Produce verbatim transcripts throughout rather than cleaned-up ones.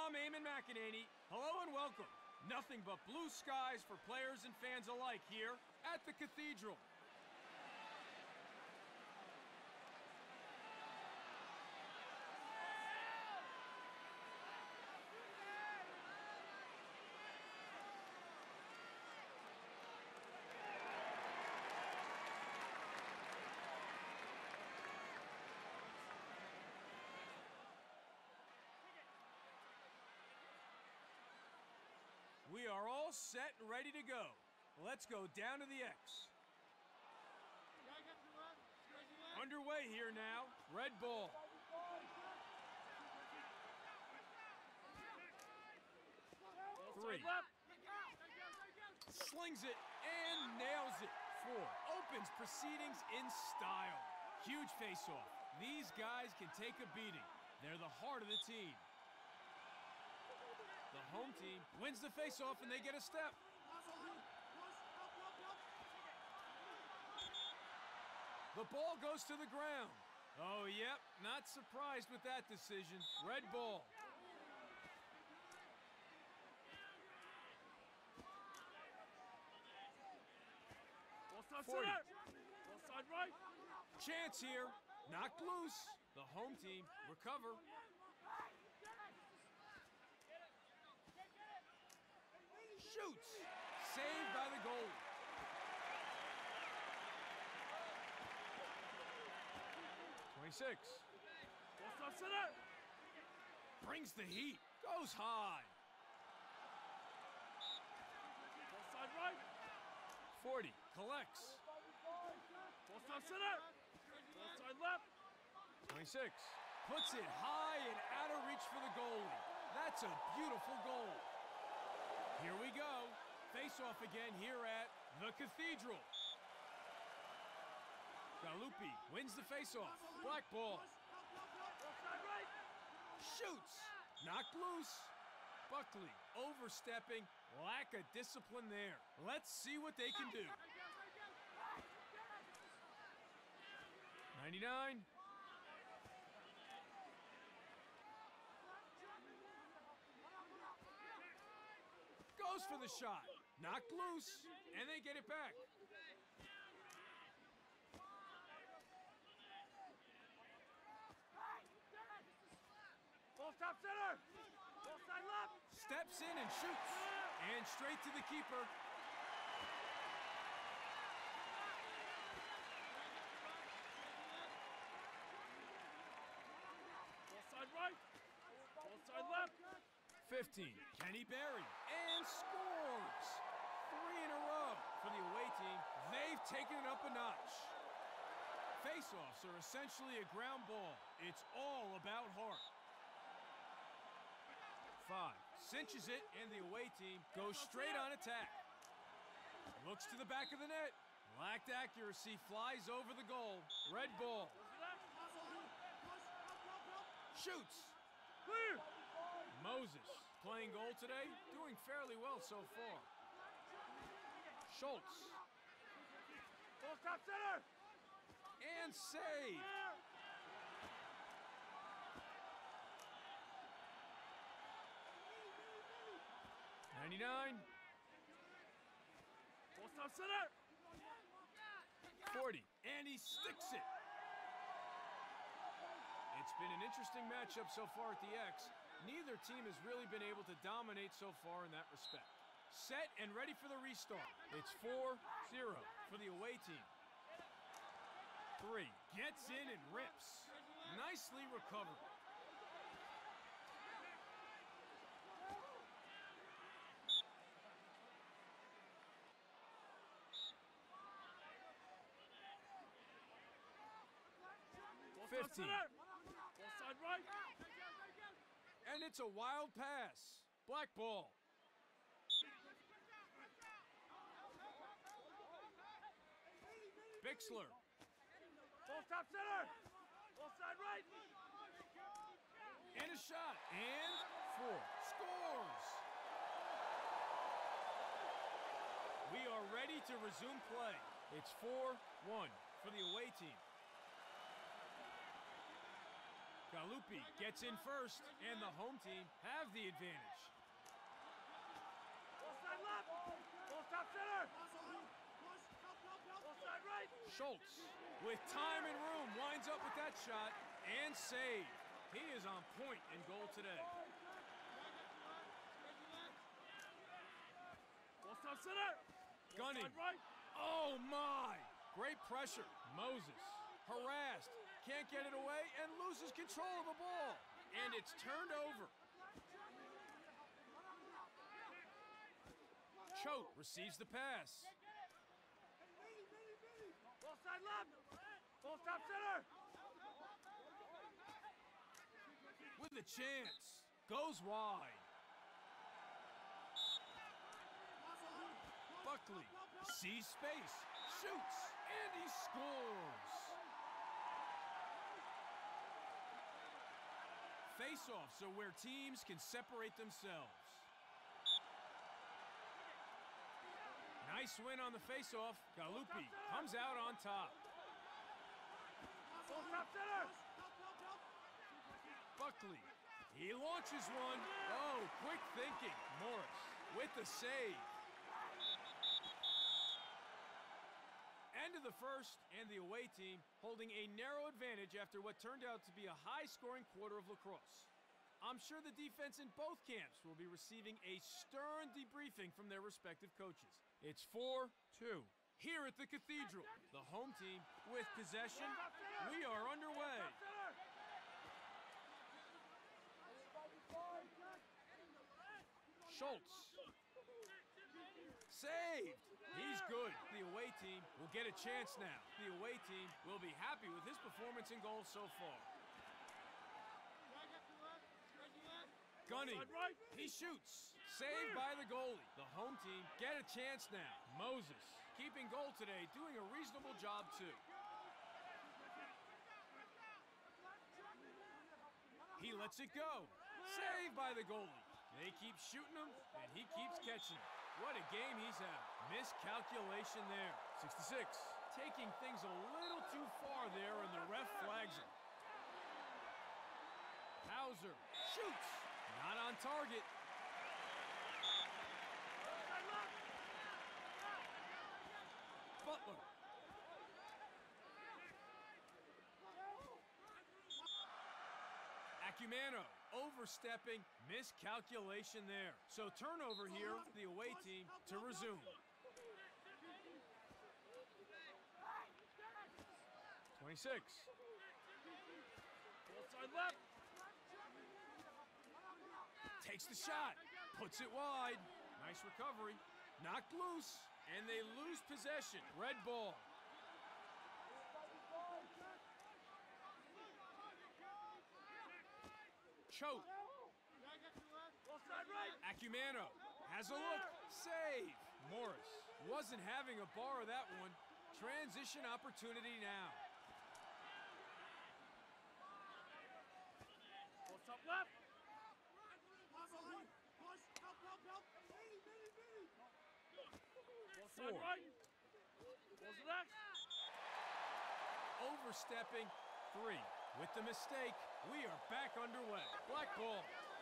I'm Eamon McEnany. Hello and welcome. Nothing but blue skies for players and fans alike here at the Cathedral. We are all set and ready to go. Let's go down to the X. Underway here now. Red ball. Three. Slings it and nails it. Four. Opens proceedings in style. Huge face-off. These guys can take a beating. They're the heart of the team. The home team wins the face-off and they get a step. The ball goes to the ground. Oh, yep, not surprised with that decision. Red ball. forty. Right. Chance here. Knocked loose. The home team recover. Shoots. Saved by the goalie. twenty-six. Brings the heat. Goes high. Right. forty. Collects. Left. twenty-six. Puts it high and out of reach for the goalie. That's a beautiful goal. Here we go. Face-off again here at the Cathedral. Galuppi wins the face-off. Black ball. Shoots. Knocked loose. Buckley overstepping. Lack of discipline there. Let's see what they can do. ninety-nine. Goes for the shot. Knocked loose, and they get it back. Ball top center. Ball side left. Steps in and shoots. And straight to the keeper. Ball side right. Ball side left. fifteen. Kenny Berry. And scores. Three in a row for the away team. They've taken it up a notch. Face-offs are essentially a ground ball. It's all about heart. Five. Cinches it, and the away team goes straight on attack. Looks to the back of the net. Lacked accuracy, flies over the goal. Red ball. Shoots. Clear. Moses playing goal today, doing fairly well so far. Schultz. Ball top center. And save. ninety-nine. Ball top center. forty. And he sticks it. It's been an interesting matchup so far at the X. Neither team has really been able to dominate so far in that respect. Set and ready for the restart. It's four zero for the away team. Three. Gets in and rips. Nicely recovered. fifteen. Ball side right. And it's a wild pass. Black ball. Bixler. Ball top center. Ball side right. And a shot. And four. Scores. We are ready to resume play. It's four one for the away team. Galuppi gets in first, and the home team have the advantage. Ball side left. Ball top center. Ball side right. Schultz, with time and room, winds up with that shot and save. He is on point in goal today. Ball top center. Gunning. Right. Oh my! Great pressure. Moses, harassed, can't get it away and loses control of the ball. And it's turned over. Choate receives the pass. Ball side left. Ball top center. With a chance. Goes wide. Buckley sees space, shoots, and he scores. Face-offs are where teams can separate themselves. Nice win on the face-off. Galuppi comes out on top. Ball top center. Buckley, he launches one. Oh, quick thinking. Morris with the save. End of the first, and the away team holding a narrow advantage after what turned out to be a high-scoring quarter of lacrosse. I'm sure the defense in both camps will be receiving a stern debriefing from their respective coaches. It's four two. Here at the Cathedral, the home team with possession. We are underway. Schultz. Saved. He's good. The away team will get a chance now. The away team will be happy with his performance in goal so far. Gunning. He shoots. Saved by the goalie. The home team get a chance now. Moses, keeping goal today, doing a reasonable job too. He lets it go. Saved by the goalie. They keep shooting him, and he keeps catching him. What a game he's had. Miscalculation there. sixty-six. Taking things a little too far there, and the ref flags him. Hauser shoots. Not on target. Butler. Acumano overstepping, miscalculation there. So turnover here, the away team to resume. twenty-six. Ball side left. Takes the shot, puts it wide. Nice recovery. Knocked loose, and they lose possession. Red ball. Choate. Ball side right. Acumano has a look. Save. Morris wasn't having a bar of that one. Transition opportunity now. Ball top left. Ball side Four. right. Ball's next. Overstepping. Three. With the mistake, we are back underway. Black ball.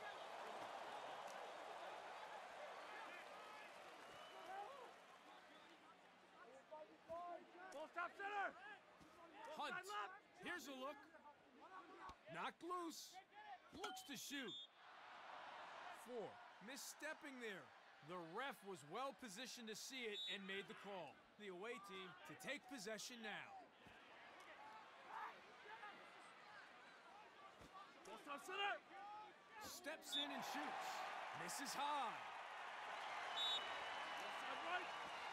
Ball top center. Ball Hunt. side left. Here's a look. Knocked loose. Looks to shoot. Four. Misstepping there. The ref was well positioned to see it and made the call. The away team to take possession now. Ball top center. Steps in and shoots. Misses high. Ball side right.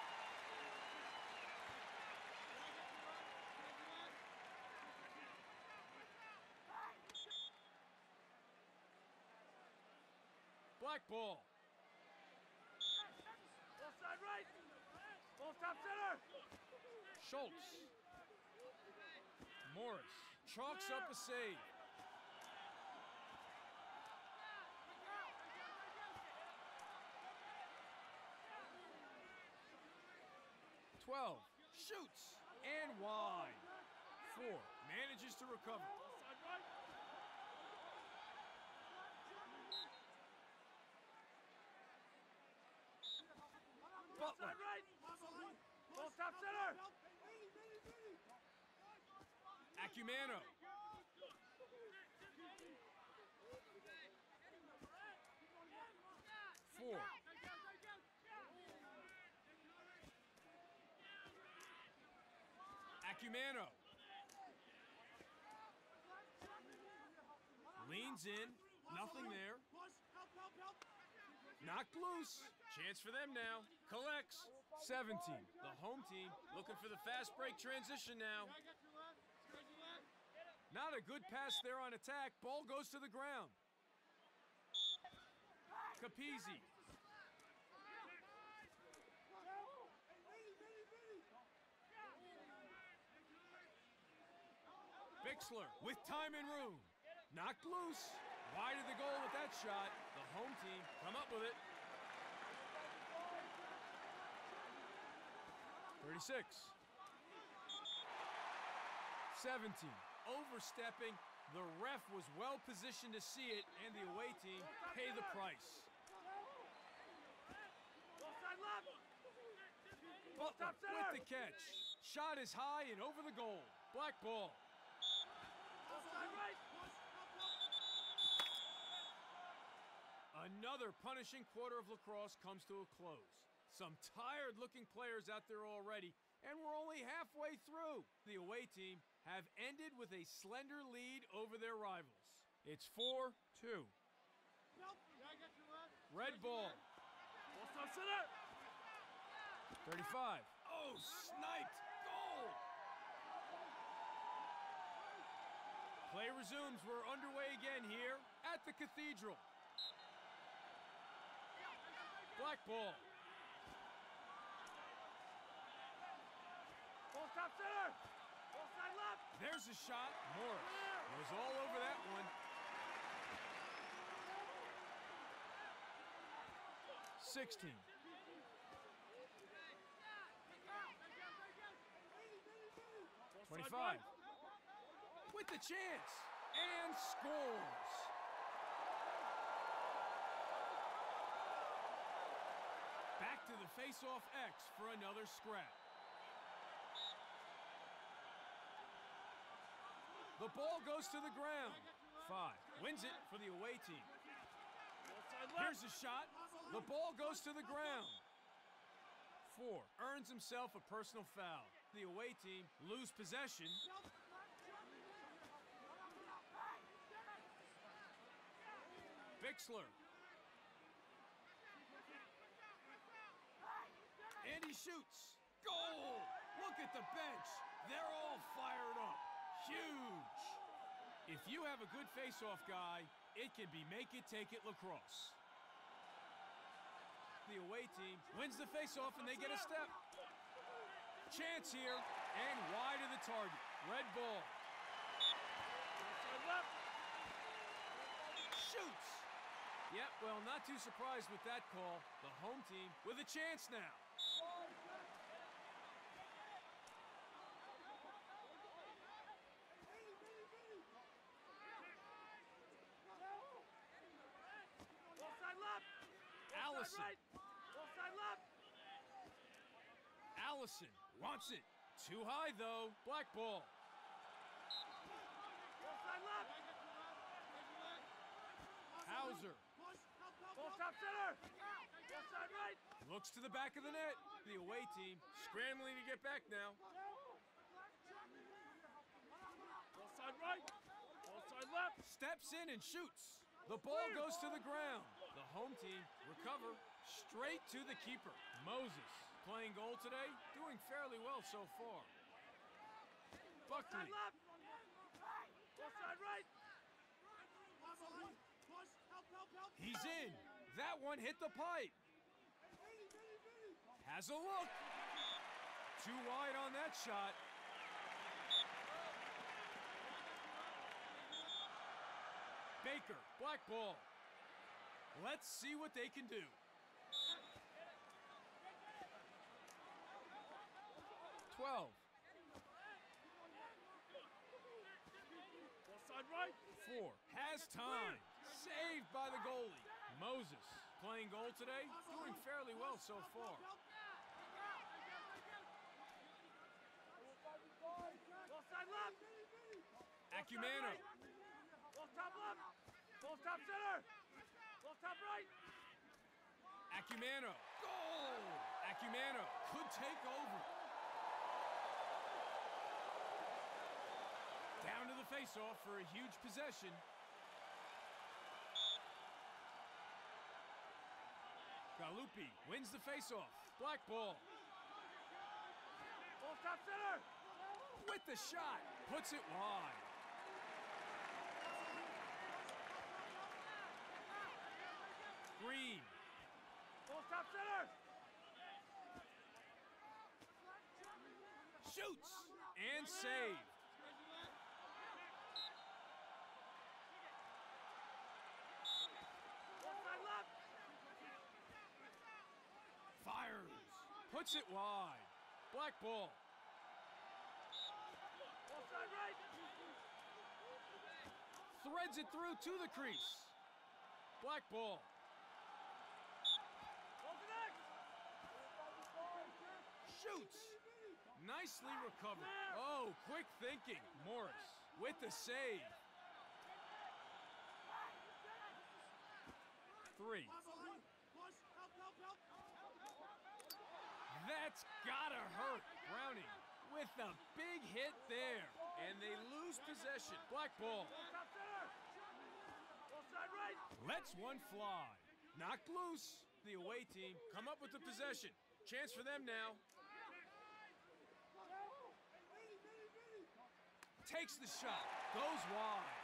Black ball. Ball side right. Ball top center. Schultz. Morris chalks up a save. twelve. Shoots. And wide. Four. Manages to recover. Ball side right. Butler. Side right. Ball top center. Acumano. Four. Acumano. Leans in. Nothing there. Knocked loose. Chance for them now. Collects. seventeen. The home team looking for the fast break transition now. Not a good pass there on attack. Ball goes to the ground. Capizzi. Bixler with time and room. Knocked loose. Wide of the goal with that shot. The home team come up with it. thirty-six. seventeen. Overstepping. The ref was well positioned to see it, and the away team pay the price. Butler with the catch. Shot is high and over the goal. Black ball. Another punishing quarter of lacrosse comes to a close. Some tired-looking players out there already, and we're only halfway through. The away team have ended with a slender lead over their rivals. It's four two. Red ball. thirty-five. Oh, sniped. Goal! Play resumes. We're underway again here at the Cathedral. Black ball. Ball top center. Ball side left. There's a shot. Morris was all over that one. sixteen. twenty-five. With the chance. And scores. Back to the face-off X for another scrap. The ball goes to the ground. Five. Wins it for the away team. Here's a shot. The ball goes to the ground. Four. Earns himself a personal foul. The away team lose possession. Bixler. And he shoots. Goal! Look at the bench. They're all fired up. Huge. If you have a good face-off guy, it can be make-it-take-it lacrosse. The away team wins the face-off and they get a step. Chance here and wide of the target. Red ball. Shoots. Yep, well, not too surprised with that call. The home team with a chance now. Allison. Allison wants it. Too high, though. Black ball. Hauser. Ball top center. Ball side right. Looks to the back of the net. The away team scrambling to get back now. Ball side right. Ball side left. Steps in and shoots. The ball goes to the ground. The home team recover straight to the keeper. Moses playing goal today, doing fairly well so far. Buckley. Ball side right. He's in. That one hit the pipe. Has a look. Too wide on that shot. Baker, black ball. Let's see what they can do. twelve. Ball side right. Four. Has time. Saved by the goalie. Moses playing goal today, doing fairly well so far. Acumano. Ball top left. Ball top center. Ball top right. Acumano. Goal! Acumano could take over. Down to the faceoff for a huge possession. Galupi wins the faceoff. Black ball. Ball top center. With the shot. Puts it wide. Green. Ball top center. Shoots. And saved. Ball side left. Fires. Puts it wide. Black ball. Ball side right. Threads it through to the crease. Black ball. Ball connect. Shoots. Nicely recovered. Oh, quick thinking. Morris with the save. Three. That's gotta hurt. Browning with a big hit there. And they lose possession. Black ball. Ball top center. Ball side right. Lets one fly. Knocked loose. The away team come up with the possession. Chance for them now. Takes the shot. Goes wide.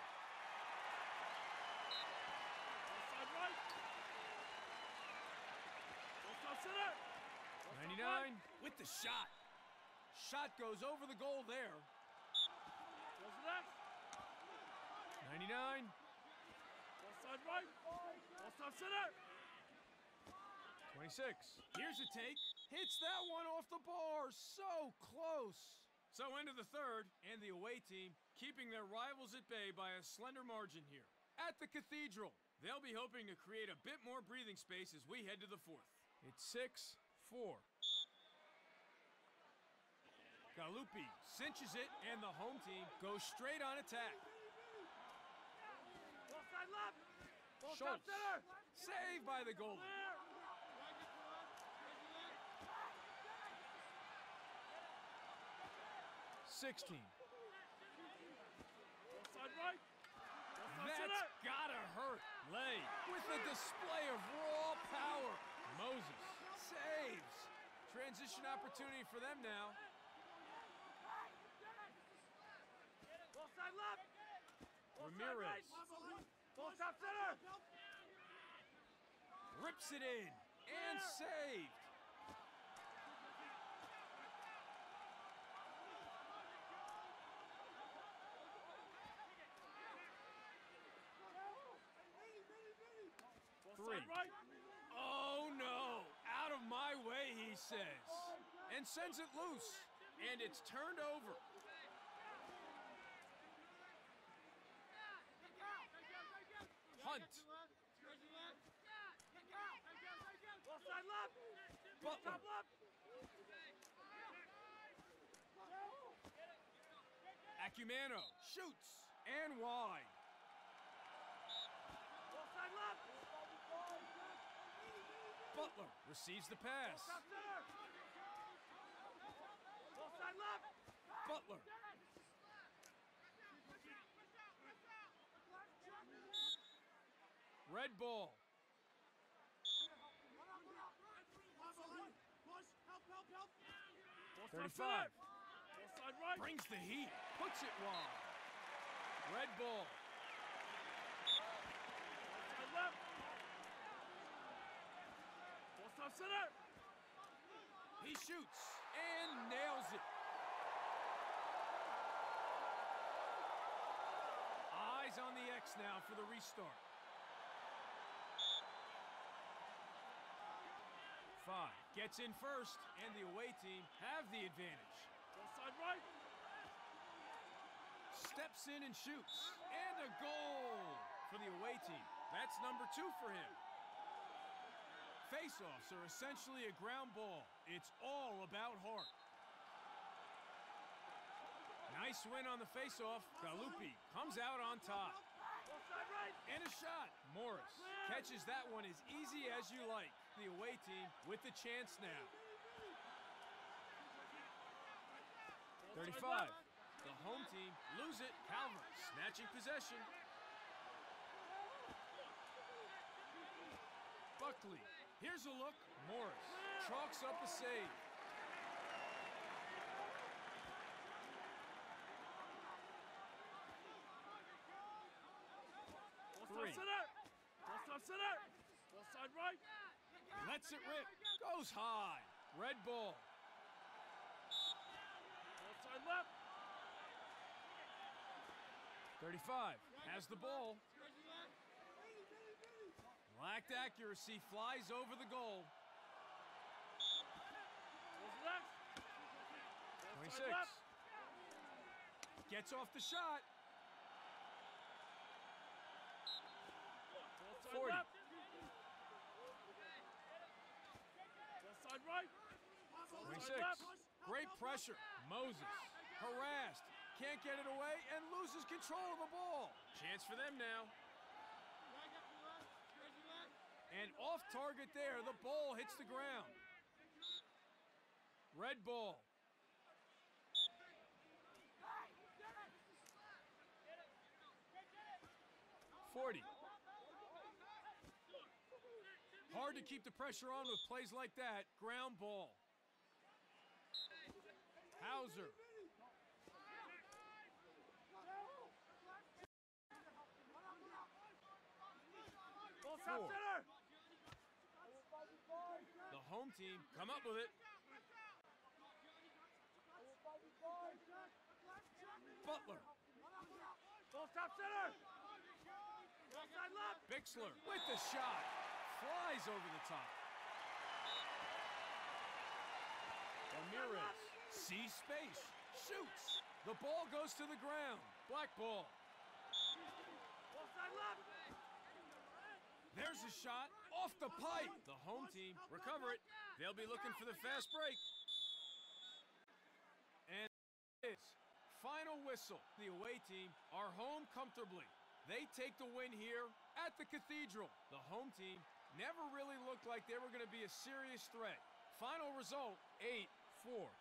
Ball side right. Ball top center. Ball top ninety-nine right. with the shot. Shot goes over the goal there. Ball left. ninety-nine. Ball side right. Ball top center. twenty-six. Here's a take. Hits that one off the bar. So close. So into the third, and the away team keeping their rivals at bay by a slender margin here. At the Cathedral, they'll be hoping to create a bit more breathing space as we head to the fourth. It's six four. Galupi cinches it, and the home team goes straight on attack. Ball side left. Ball top Schultz. center. Saved by the goalie. Clear. sixteen. Ball side right. Ball top That's center. gotta hurt. Lay with a display of raw power. Moses saves. Transition opportunity for them now. Ball side left. Ball Ramirez. side right. Ball top center. Rips it in and saved. Ball Three. side right. Oh no! Out of my way, he says. And sends it loose. And it's turned over. Hunt. Ball side left. Butler. Top left. Acumano shoots and wide. Ball side left. Butler receives the pass. Top center. Ball side left. Butler. Red ball. Ball side thirty-five. center. Ball side right. Brings the heat. Puts it wide. Red ball. Ball side left. Ball top center. He shoots and nails it. Eyes on the X now for the restart. Five gets in first, and the away team have the advantage. Ball side right. Steps in and shoots. And a goal for the away team. That's number two for him. Face-offs are essentially a ground ball. It's all about heart. Nice win on the face-off. Galupi comes out on top. Offside right. And a shot. Morris catches that one as easy as you like. The away team with the chance now. thirty-five. The home team lose it. Calvert snatching possession. Buckley. Here's a look. Morris chalks up a save. Three. Offside center. Offside right. Lets it rip. Goes high. Red ball. Offside left. thirty-five. Has the ball. Lacked accuracy. Flies over the goal. twenty-six. Gets off the shot. forty. Offside right. twenty-six. Great pressure. Moses. Harassed. Can't get it away and loses control of the ball. Chance for them now. And off target there. The ball hits the ground. Red ball. forty. Hard to keep the pressure on with plays like that. Ground ball. Hauser. Four. The home team come up with it. Butler. Ball top center. Offside left. Bixler with the shot. Flies over the top. Ramirez sees space. Shoots. The ball goes to the ground. Black ball. Offside left. There's a shot off the pipe. The home team recover it. They'll be looking for the fast break. And it's final whistle. The away team are home comfortably. They take the win here at the Cathedral. The home team never really looked like they were going to be a serious threat. Final result, eight four.